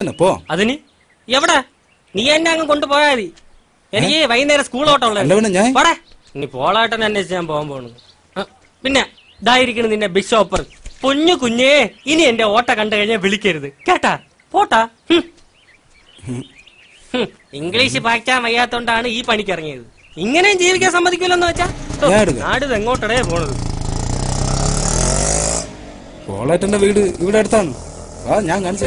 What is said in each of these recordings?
അതിന് എവിടെ നീ എന്നെ അങ്ങ് കൊണ്ടുപോയാ മതി. എനിക്ക് വൈകുന്നേരം സ്കൂൾ ഓട്ടമുള്ള ഇനി പോളാട്ടൻ അന്വേഷിച്ച് ഞാൻ പോകാൻ പോണു. പിന്നെ ഇതായിരിക്കണം നിന്റെ ബിഷോപ്പർ. പൊന്നു കുഞ്ഞേ, ഇനി എന്റെ ഓട്ട കണ്ടു കഴിഞ്ഞാൽ വിളിക്കരുത് കേട്ടാ. പോട്ടാ. ഇംഗ്ലീഷ് വായിക്കാൻ വയ്യാത്തോണ്ടാണ് ഈ പണിക്ക് ഇറങ്ങിയത്. ഇങ്ങനെയും ജീവിക്കാൻ സമ്മതിക്കില്ലെന്ന് വെച്ചാ നാട് എങ്ങോട്ടടേ പോണത്. പോളേട്ടന്റെ വീട് ഇവിടെ അടുത്താണ്. ഞാൻ കാണിച്ചു.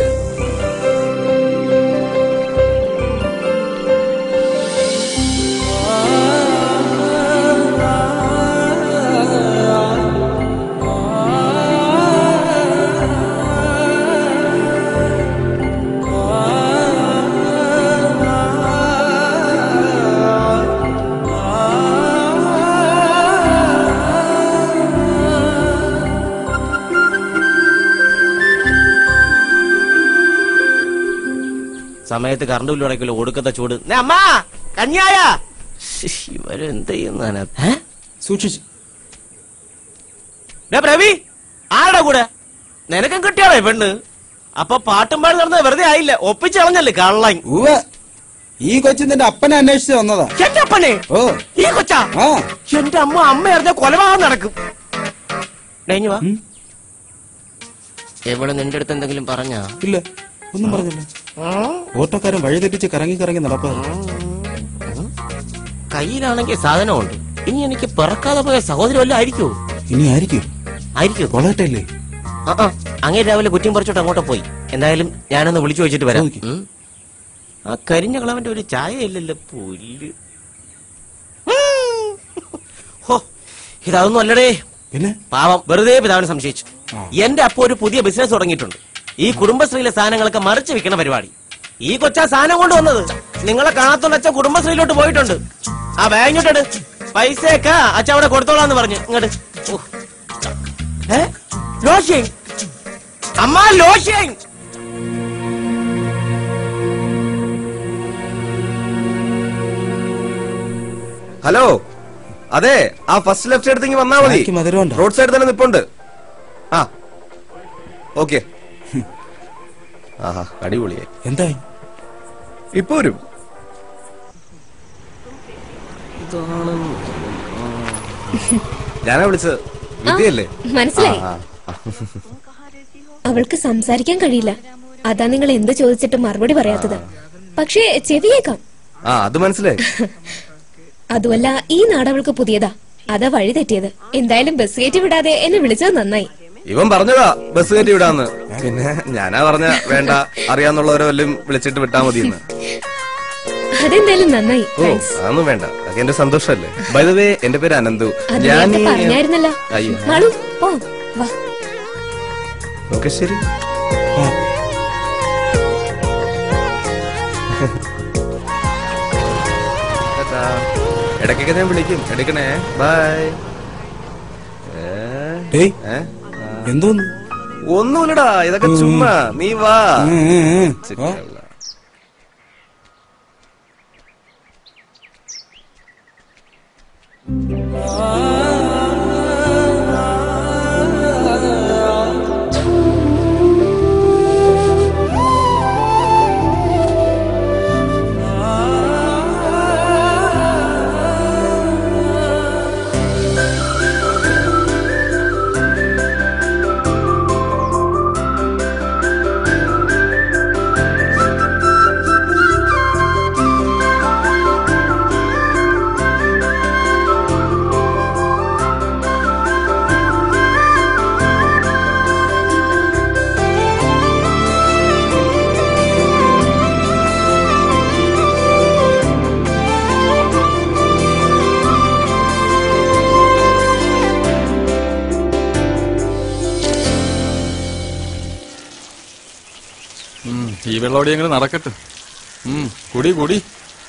സമയത്ത് കറണ്ട് ബില്ല് അടയ്ക്കല്ലോ, ഒടുക്കത്തെ ചൂട്. അമ്മാ കഞ്ഞായ ഇവരെന്ത് ചെയ്യുന്ന സൂക്ഷിച്ചു. പ്രവി ആരുടെ കൂടെ നിനക്കും കിട്ടിയാളേ പെണ്ണ്? അപ്പൊ പാട്ടും പാടി നടന്നത് വെറുതെ ആയില്ല, ഒപ്പിച്ചളഞ്ഞല്ലേ കള്ളൻ. ഈ കൊച്ചു നിന്റെ അപ്പനെ അന്വേഷിച്ച് വന്നതാ. എന്റെ അപ്പനെ? ഓ ഈ കൊച്ചാ? എന്റെ അമ്മ അറിഞ്ഞ കൊലപാതകം നടക്കും. വാ. എവിടെ നിന്റെ അടുത്ത് എന്തെങ്കിലും പറഞ്ഞാ? ഇല്ല, ഒന്നും പറഞ്ഞില്ല. ഓട്ടോക്കാരൻ വഴി തെറ്റിച്ച് കറങ്ങി കറങ്ങി നടപ്പാ. കയ്യിലാണെങ്കിൽ സാധനമുണ്ട്. ഇനി എനിക്ക് പിറക്കാതെ പോയ സഹോദരി വല്ല ആയിരിക്കോ? ഇനി ആയിരിക്കും. കൊളട്ടല്ലേ? അങ്ങനെ രാവിലെ കുറ്റിയും പറിച്ചോട്ട് അങ്ങോട്ട് പോയി. എന്തായാലും ഞാനൊന്ന് വിളിച്ചു വെച്ചിട്ട് വരാം. ആ കരിഞ്ഞ കളവന്റെ ഒരു ചായ ഇല്ലല്ലോ പുല്ല്. ഇതൊന്നും അല്ലടേ. പിന്നെ പാവം വെറുതെ പിതാവിനെ സംശയിച്ചു. എന്റെ അപ്പൊ ഒരു പുതിയ ബിസിനസ് തുടങ്ങിയിട്ടുണ്ട്. ഈ കുടുംബശ്രീയിലെ സാധനങ്ങളൊക്കെ മറിച്ച് വിൽക്കണ പരിപാടി. ഈ കൊച്ചാ സാധനം കൊണ്ടുവന്നത്. നിങ്ങളെ കാണാത്തോണ്ട് അച്ഛൻ കുടുംബശ്രീയിലോട്ട് പോയിട്ടുണ്ട്. ആ ബാങ്കിട്ടോട്ട് പൈസയൊക്കെ അച്ഛൻ അവിടെ കൊടുത്തോളാന്ന് പറഞ്ഞു. ഇങ്ങോട്ട് ലോഷൻ അമ്മ, ലോഷൻ. ഹലോ, അതെ, ആ ഫസ്റ്റ് ലെഫ്റ്റ് എടുത്തെങ്കിൽ വന്നാ മതി. റോഡ് സൈഡ് തന്നെ നിപ്പുണ്ട്. ആ ഓക്കെ. ആഹാ, അടിപൊളിയായി. എന്തായി? ഇപ്പൊ വരും. ഞാനാ വിളിച്ചത്. വിദ്യയല്ലേ? മനസ്സിലായി. അവൾക്ക് സംസാരിക്കാൻ കഴിയില്ല. അതാ നിങ്ങൾ എന്ത് ചോദിച്ചിട്ട് മറുപടി പറയാത്തത്. പക്ഷേ ചെവിയേക്കാം. അത് മനസ്സിലായി. അതുമല്ല, ഈ നാട് അവൾക്ക് പുതിയതാ. അതാ വഴി തെറ്റിയത്. എന്തായാലും ബസ് കയറ്റി വിടാതെ എന്നെ വിളിച്ചത് നന്നായി. ഇവൻ പറഞ്ഞതാ ബസ് കയറ്റി വിടാന്ന്. പിന്നെ ഞാനാ പറഞ്ഞ വേണ്ട, അറിയാന്നുള്ളവരെ വല്ലതും വിളിച്ചിട്ട് വിട്ടാ മതിയെന്ന്. അതെന്തായാലും നന്നായി. അതൊന്നും വേണ്ട, അതൊക്കെ എന്റെ സന്തോഷല്ലേ. ബൈ ദ വേ, എന്റെ പേര് അനന്തു. പറഞ്ഞായിരുന്നല്ലോ. ഓക്കെ, ശരി. ഇടയ്ക്കൊക്കെ ഞാൻ വിളിക്കും, എടുക്കണേ. ബൈ. എന്തോന്ന്? ഒന്നുമില്ലടാ, ഇതൊക്കെ ചുമ്മാ. നീ വാ. ഈ വെള്ളോടി എങ്ങനെ നടക്കട്ടെ. കുടി കുടി.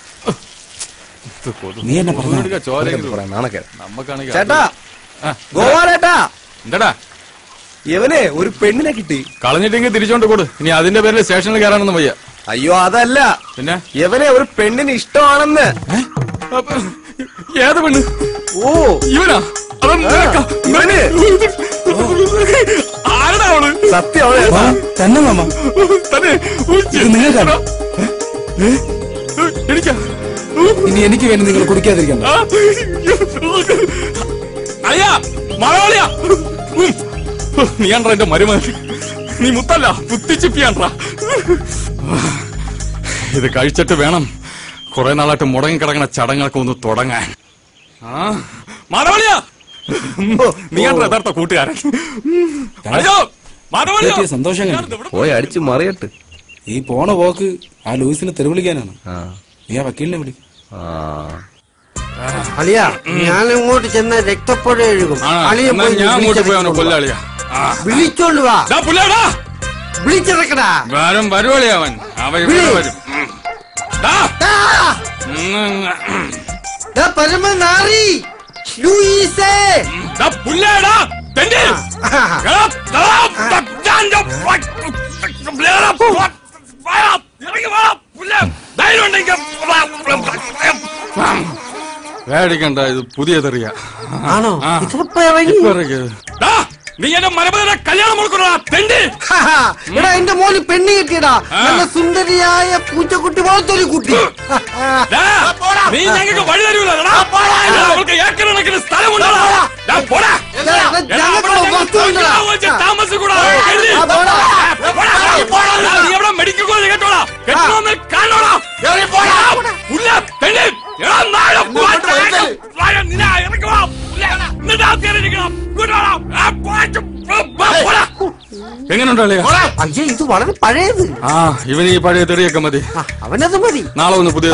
എന്താടാ ഇവനെ ഒരു പെണ്ണിനെ കിട്ടി. കളഞ്ഞിട്ടെങ്കിൽ തിരിച്ചോണ്ട് കൊടു. ഇനി അതിന്റെ പേരിൽ സ്റ്റേഷനിൽ കയറാനൊന്നും വയ്യ. അയ്യോ അതല്ല, പിന്നെ ഇവനെ ഒരു പെണ്ണിന് ഇഷ്ടമാണെന്ന്. ഏത് പെണ്ണ്? ഓ ഇവനാ? ആരാ അവള്? സത്യം തന്നെ മാമ തന്നെ ഇത് നിങ്ങൾക്കാണ്. എനിക്കാ ഇനി എനിക്ക് വേണ്ടി നിങ്ങൾ കുടിക്കാതിരിക്കണ്ട. അയ്യാ മലയാളിയാ. നീയാണ്ട്രാ എന്റെ മരുമകൻ. നീ മുത്തല്ല കുത്തിച്ചിപ്പിയാണ്ട്രാ. ഇത് കഴിച്ചിട്ട് വേണം കുറെ നാളായിട്ട് മുടങ്ങിക്കിടങ്ങണ ചടങ്ങൊക്കെ ഒന്ന് തുടങ്ങാൻ. മലയാളിയാ നീയാണ്ട്രാ യഥാർത്ഥ കൂട്ടുകാരൻ. അയ്യോ മലയാളിയാ സന്തോഷം കണ്ടു. പോയി അടിച്ചു മറിയട്ട്. ഈ പോണ പോക്ക് ആ ലൂയിസിനെ തെരുവിളിക്കാനാണ്. നീ ആ വക്കീലിനെ വിളി. അളിയാ ഞാൻ അങ്ങോട്ട് ചെന്ന രക്തപ്പുഴ എഴുകും. അളിയെ പോയി ഞാൻ അങ്ങോട്ട് പോയാണോ കൊല്ലാളിയാ. വിളിച്ചോണ്ട് വാ. വിളിച്ചിറക്കടാ. വരുവളിയാ അവൻ. അവൻ ഇവിടെ വരും. പരമനാറി ലൂയിസേ പുല്ലേടാ തെണ്ടി. പേടിക്കണ്ട, ഇത് പുതിയ തെറിയ. ആണോ? നീ എന്റെ മരപതിനെ കല്യാണം കൊടുക്കണ തെണ്ടി. എടാ എന്റെ മോന് പെണ്ണ് കിട്ടിയടാ. നല്ല സുന്ദരിയായ പൂച്ചക്കുട്ടി പോലത്തൊരു കുട്ടി. നീ ഞങ്ങൾക്ക് വഴി തരൂല. അവൾക്ക് ഏക്കറണക്കിന് സ്ഥലമുണ്ടോ? താമസിക്കൂടാ. നീ എവിടെ മെഡിക്കൽ കോളേജ് കേട്ടോളാ. കെട്ടണമെന്ന് കാണോളാ. എങ്ങനെയുണ്ടോ? അയ്യേ ഇത് വളരെ പഴയത്. ഇവന് ഈ പഴയ തെറിയൊക്കെ മതി. അവനത് മതി. നാളെ ഒന്ന് പുതിയ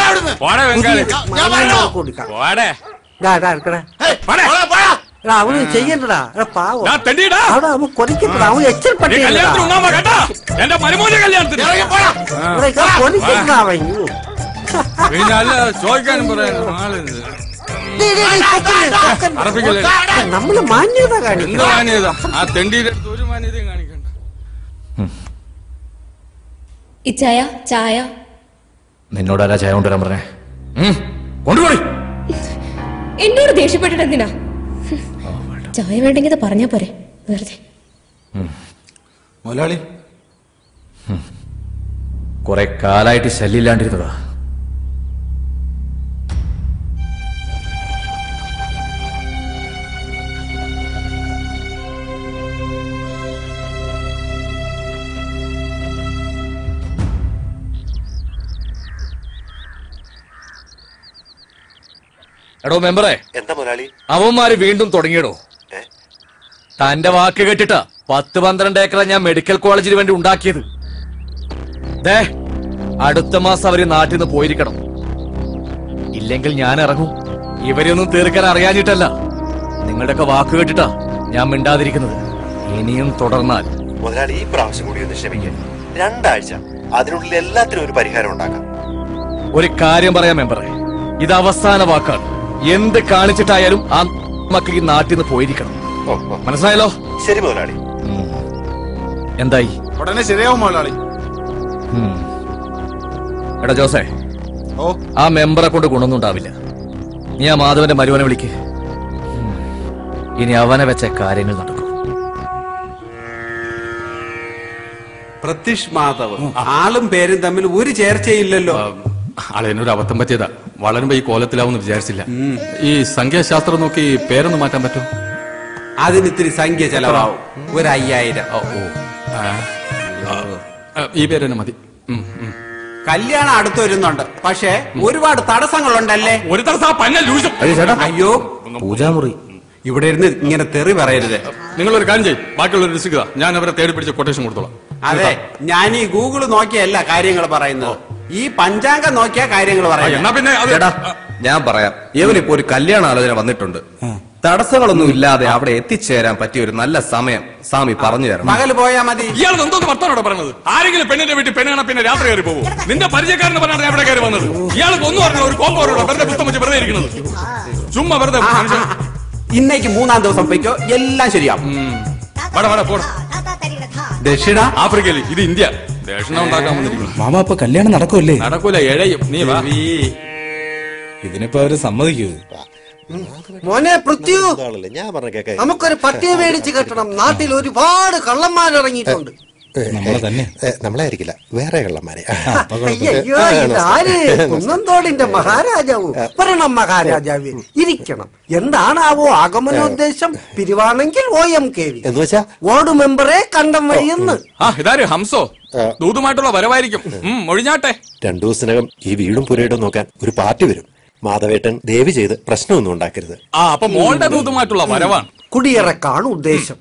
അവന് ചെയ്യണ്ടടാ. പാവം അവൻ കൊതിക്കപ്പെടാ. അവൻ എച്ചപ്പെട്ട എന്റെ മരുമോന്റെ കല്യാണത്തിന് കൊതിക്കപ്പെടാ. അവൻ പിന്നെ അല്ല ചോദിക്കാനും പറയാനും ആളുണ്ട്. നമ്മള് മാന്യത കാണിക്കും. എന്ത് മാന്യത? ആ തെണ്ടിയുടെ അടുത്ത് ഒരു മാന്യതയും കാണിക്കണ്ട. ഇച്ചായ ചായ. നിന്നോടാരാ ചായ കൊണ്ടുവരാൻ പറഞ്ഞേ? കൊണ്ടുപോയി. എന്നോട് ദേഷ്യപ്പെട്ടിട്ട് എന്തിനാ? ചായ വേണ്ടെങ്കിൽ പറഞ്ഞാ പോരെ വെറുതെ. മുതലാളി കുറെ കാലായിട്ട് ശല്യമില്ലാണ്ടിരുന്നതാ. എടോ മെമ്പറേ, എന്താ മുതലാളി? അവന്മാര് വീണ്ടും തുടങ്ങിയടോ. തന്റെ വാക്ക് കേട്ടിട്ടാ 10-12 ഏക്കറ ഞാൻ മെഡിക്കൽ കോളേജിന് വേണ്ടി ഉണ്ടാക്കിയത്. ദേ അടുത്ത മാസം അവര് നാട്ടിൽ നിന്ന് പോയിരിക്കണം. ഇല്ലെങ്കിൽ ഞാൻ ഇറങ്ങും. ഇവരെയൊന്നും തീർക്കാൻ അറിയാഞ്ഞിട്ടല്ല, നിങ്ങളുടെയൊക്കെ വാക്ക് കേട്ടിട്ടാ ഞാൻ മിണ്ടാതിരിക്കുന്നത്. ഇനിയും തുടർന്നാൽ മുതലാളി ഈ പ്രാവശ്യം കൂടി ഒന്ന് ക്ഷമിക്കാൻ. 2 ആഴ്ച, അതിനുള്ളിൽ എല്ലാത്തിനും ഒരു പരിഹാരം ഉണ്ടാക്കാം. ഒരു കാര്യം പറയാം മെമ്പറെ, ഇത് അവസാന വാക്കാണ്. എന്ത് കാണിച്ചിട്ടായാലും ആ മക്കൾ ഈ നാട്ടിൽ നിന്ന് പോയിരിക്കണം. മനസ്സിലായല്ലോ? ശരി മുതലാളി. എന്തായി? ഉടനെ ശരിയാവും മുതലാളി. എടാ ജോസേ, ആ മെമ്പറെ കൊണ്ട് ഗുണമൊന്നും ഉണ്ടാവില്ല. നീ ആ മാധവന്റെ മരുവനെ വിളിക്ക്. ഇനി അവനെ വെച്ച കാര്യങ്ങൾ നടക്കും. പ്രത്യക്ഷ് മാധവ് ആളും പേരും തമ്മിൽ ഒരു ചേർച്ചയില്ലല്ലോ. ആളെന്നൊരു അബദ്ധം പറ്റിയതാ. വളരുമ്പോ ഈ കോലത്തിലാവുമെന്ന് വിചാരിച്ചില്ല. ഈ സംഖ്യാശാസ്ത്രം നോക്കി പേരൊന്ന് മാറ്റാൻ പറ്റുമോ? അതിന് ഇത്തിരി സംഖ്യ ചെലവാവും. 5000. ഈ പേര് തന്നെ മതി. കല്യാണം അടുത്ത് വരുന്നുണ്ട്. പക്ഷേ ഒരുപാട് തടസ്സങ്ങളുണ്ടല്ലേ. ഒരു തടസ്സം. അയ്യോ പൂജാമുറി ഇവിടെ ഇരുന്ന് ഇങ്ങനെ തെറി പറയരുത്. നിങ്ങളൊരു കാര്യം ചെയ്യും, ബാക്കിയുള്ളവർ രസിക്കുക. ഞാൻ അവരെ തേടി പിടിച്ച് കൊട്ടേഷൻ കൊടുത്തോളാം. അതെ, ഞാൻ ഈ ഗൂഗിള് നോക്കിയല്ല കാര്യങ്ങൾ പറയുന്നത്. ഈ പഞ്ചാംഗം നോക്കിയ കാര്യങ്ങൾ പറയാം. എന്നാ പിന്നെ ഞാൻ പറയാം. ഇവനിപ്പോ ഒരു കല്യാണ ആലോചന വന്നിട്ടുണ്ട്. തടസ്സങ്ങളൊന്നും ഇല്ലാതെ അവിടെ എത്തിച്ചേരാൻ പറ്റിയ ഒരു നല്ല സമയം സ്വാമി പറഞ്ഞു തരണം. പകല് പോയാ മതി. ഇയാൾ എന്തോന്ന് വർത്താനോടെ പറഞ്ഞത്? ആരെങ്കിലും പെണ്ണിന്റെ വീട്ടിൽ പെണ്ണ് കാണാൻ പിന്നെ രാത്രി കയറി പോകും. നിന്റെ പരിചയക്കാരന് പറഞ്ഞാൽ എവിടെ കയറി വന്നത്? ഇയാൾക്ക് ഒന്നും അറിഞ്ഞ ഒരു കോമ്പോരോടോ വെറുതെ പുസ്തകം വെച്ച് വെറുതെ ഇരിക്കുന്നത്. ചുമ്മാ വെറുതെ. ഇന്നേക്ക് 3-ാം ദിവസം പോയിക്കോ, എല്ലാം ശരിയാവും. ദക്ഷിണ ആഫ്രിക്കയിൽ, ഇത് ഇന്ത്യ. ദക്ഷിണ ഉണ്ടാക്കാൻ വന്നിരിക്കുന്നു. മാമ അപ്പൊ കല്യാണം നടക്കൂല്ലേ? നടക്കൂല, എഴയും. നീ വാ. ഇതിനിപ്പോ അവര് സമ്മതിക്കൂ? മോനെ പൃഥ്വി, ഞാൻ പറഞ്ഞ കേക്ക. നമുക്കൊരു പട്ടിയെ മേടിച്ച് കെട്ടണം. നാട്ടിൽ ഒരുപാട് കള്ളന്മാരിറങ്ങിയിട്ടുണ്ട്. നമ്മളെ ആയിരിക്കില്ല, വേറെ കള്ളന്മാരെ. അയ്യോ, ഇതാര്? കുന്നന്തോടിന്റെ മഹാരാജാവോ? പറയണം മഹാരാജാവേ, ഇരിക്കണം. എന്താണാവോ ആഗമനോദ്ദേശം? പിരിവാണെങ്കിൽ OMKV എന്ന് വെച്ചാ വാർഡ് മെമ്പറെ കണ്ടം വഴിയെന്ന്. ഇതാര് ഹംസോ? ദൂതുമായിട്ടുള്ള വരവായിരിക്കും. ഒഴിഞ്ഞാട്ടെ. 2 ദിവസത്തിനകം ഈ വീടും പുരയിടും നോക്കാൻ ഒരു പാർട്ടി വരും. മാധവേട്ടൻ ദയവ് ചെയ്ത് പ്രശ്നമൊന്നും ഉണ്ടാക്കരുത്. അപ്പൊ മോളുടെ ദൂതുമായിട്ടുള്ള വരവാണ്. കുടിയിറക്കാണ് ഉദ്ദേശം.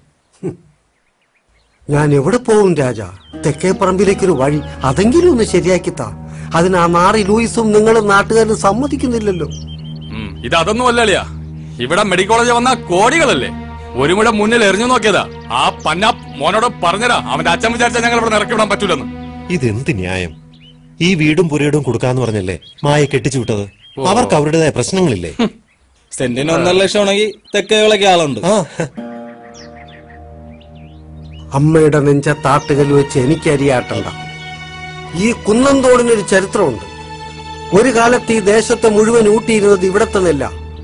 ഞാൻ എവിടെ പോവും രാജാ? തെക്കേ പറമ്പിലേക്കൊരു വഴി അതെങ്കിലും ഒന്ന് ശരിയാക്കിത്താ. അതിന് ആ നാറി ലൂയിസും നിങ്ങളും നാട്ടുകാരും സമ്മതിക്കുന്നില്ലല്ലോ. ഇതൊന്നും അല്ലളിയാ, ഇവിടെ മെഡിക്കൽ കോളേജ് വന്ന കോടികളല്ലേ. ഒരു മുഴ മുന്നിൽ എറിഞ്ഞു നോക്കിയതാ. ആ പന്ന മോനോട് പറഞ്ഞതാ, അവന്റെ അച്ഛൻ വിചാരിച്ചാൽ ഞങ്ങൾ ഇവിടെ ഇറക്കി വിടാൻ പറ്റൂലെന്ന്. ഇതെന്ത് ന്യായം? ഈ വീടും പുരയിടും കൊടുക്കാന്ന് പറഞ്ഞല്ലേ മായ കെട്ടിച്ചു വിട്ടത്? അവർക്ക് അവരുടേതായ പ്രശ്നങ്ങളില്ലേ? സെന്റിന് 1.5 ലക്ഷം ആണെങ്കിൽ തെക്കേകളൊക്കെ ആളുണ്ട്. അമ്മയുടെ നെഞ്ച താട്ടുകൽ വെച്ച് എനിക്കരിയാട്ടണ്ട. ഈ കുന്നന്തോടിനൊരു ചരിത്രമുണ്ട്. ഒരു കാലത്ത് ഈ ദേശത്തെ മുഴുവൻ ഊട്ടിയിരുന്നത് ഇവിടത്തെ നെല്ല.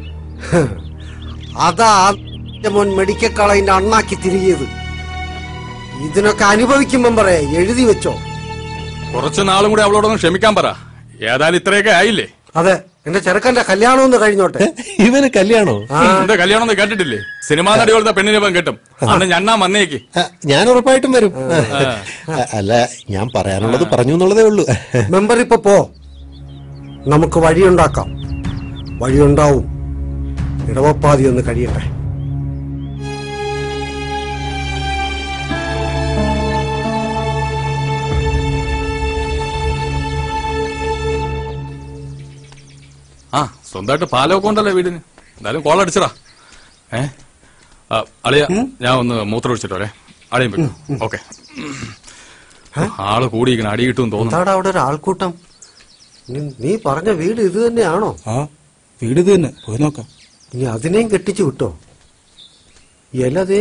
അതാ മോൻ മെഡിക്കൽ കോളേജിന്റെ അണ്ണാക്കി തിരികിയത്. ഇതിനൊക്കെ അനുഭവിക്കുമ്പം പറയാ, എഴുതി വെച്ചോ. കുറച്ചു നാളും കൂടി അവളോടൊന്ന് ക്ഷമിക്കാൻ പറ. ഏതായാലും ഇത്രയൊക്കെ ആയില്ലേ? അതെ, എന്റെ ചെറുക്കന്റെ കല്യാണം ഒന്ന് കഴിഞ്ഞോട്ടെ. ഇവന് കല്യാണോ? എന്റെ കല്യാണം ഒന്ന് കേട്ടിട്ടില്ലേ? സിനിമാ നടി പോലത്തെ പെണ്ണിനെ ഇപ്പം കിട്ടും. അന്ന് ഞണ്ണാ വന്നേക്ക്. ഞാൻ ഉറപ്പായിട്ടും വരും. അല്ല, ഞാൻ പറയാനുള്ളത് പറഞ്ഞു എന്നുള്ളതേ ഉള്ളൂ. മെമ്പർ ഇപ്പൊ പോ, നമുക്ക് വഴിയുണ്ടാക്കാം. വഴിയുണ്ടാവും. ഇടവപ്പാതി ഒന്ന് കഴിയട്ടെ. സ്വന്തമായിട്ട് പാലമൊക്കെ ഉണ്ടല്ലോ വീടിന്. എന്തായാലും കോൾ അടിച്ചടാ. അളിയ, ഞാൻ ഒന്ന് മൂത്രം ഒഴിച്ചിട്ട് വരെ. അളിയും പറ്റും. ഓക്കെ. ആള് കൂടിയിരിക്കണം, അടി കിട്ടും തോന്നുന്നു. അവിടെ ഒരു ആൾക്കൂട്ടം. നീ പറഞ്ഞ വീട് ഇത് തന്നെയാണോ? വീട് ഇത് തന്നെ, പോയി നോക്കാം. ഇനി അതിനെയും കെട്ടിച്ചു വിട്ടോ? ഇല